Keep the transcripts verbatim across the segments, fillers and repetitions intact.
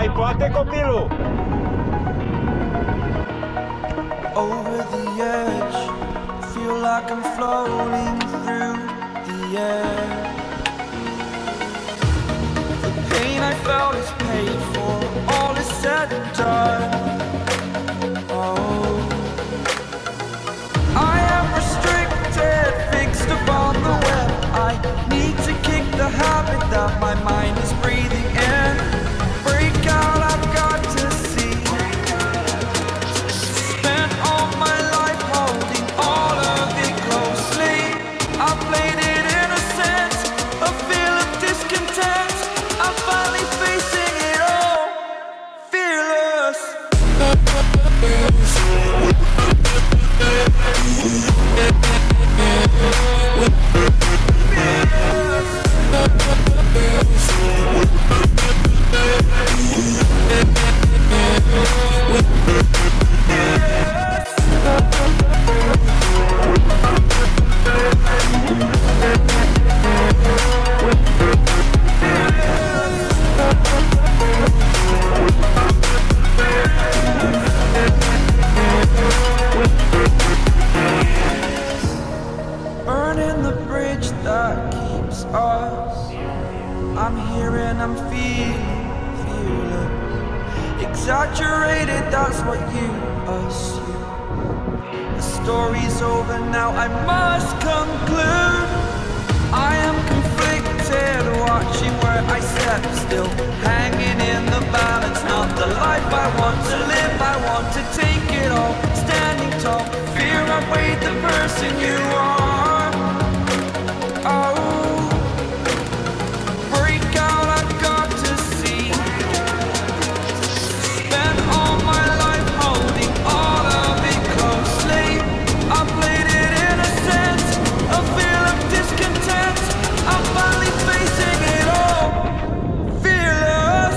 Mai poate copilul! Over the edge, feel like I'm floating through the air. The pain I felt is paid for, all is said and done. Oh, I am restricted, fixed upon the web. I need to kick the habit that my mind is breathing in. Break out, I've got to see. Spent all my life holding all of it closely. I played it innocent, a feel of discontent. I'm finally facing it all, fearless. Burning the bridge that keeps us. I'm here and I'm feeling fearless. Exaggerated, that's what you assume. The story's over now, I must conclude. I am conflicted, watching where I step still, hanging in the balance. Not the life I want to live, I want to take it all. Standing tall, fear I weighed the person you are. Oh, break out, I've got to see. Spent all my life holding all of it closely. I played it innocent, a feel of discontent. I'm finally facing it all, fearless.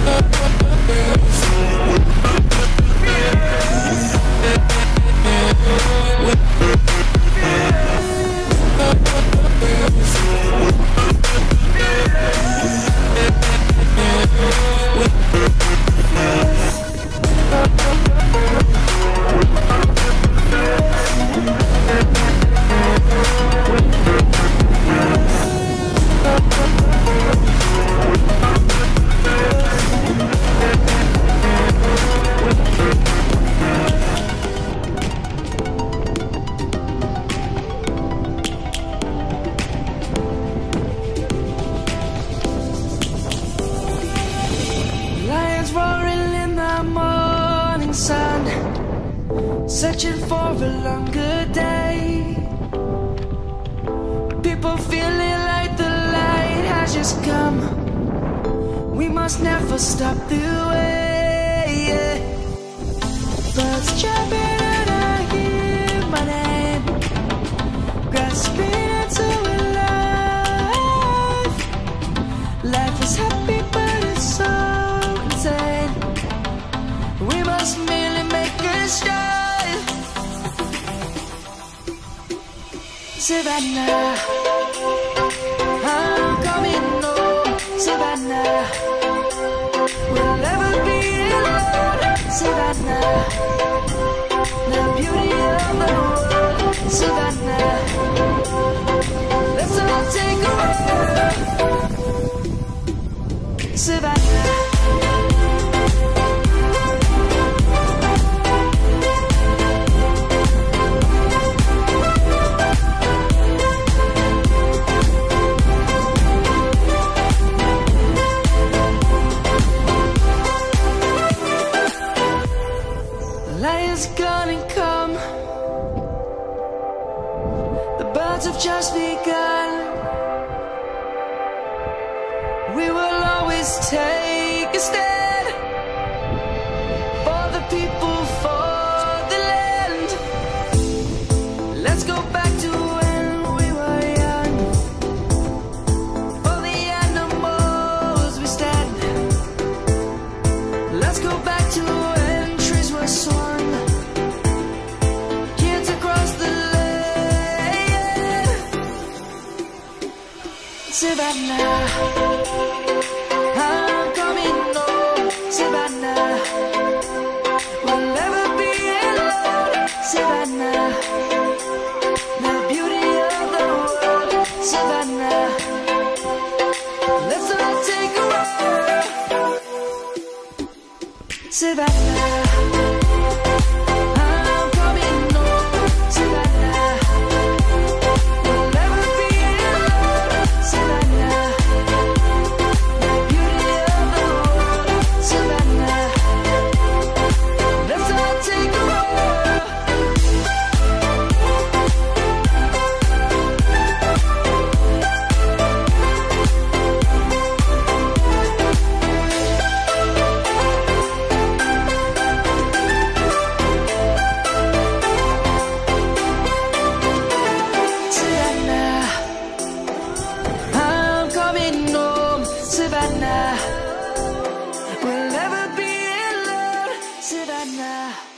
Lions roaring in the morning sun, searching for a longer day. People feeling like the light has just come. We must never stop the way. Birds chirping and I hear my name, grasping into a life. Life is happy but it's so insane. We must merely make a start. Savannah, I'm coming home. Savannah, we'll never be alone. Savannah, the beauty of the world. Savannah, let's all take a ride. Savannah. Lion's gonna come. The birds have just begun. We will always take a stand for the people, for the land. Let's go back to when we were young. For the animals we stand. Let's go back to when trees were swung. Kids across the land. Savannah, I'm coming home. Savannah. I'm coming home, Savannah. We'll never be alone, Savannah. The beauty of the world, Savannah. Let's all take a walk. Savannah, I'm coming home, Savannah. We'll never be alone, Savannah.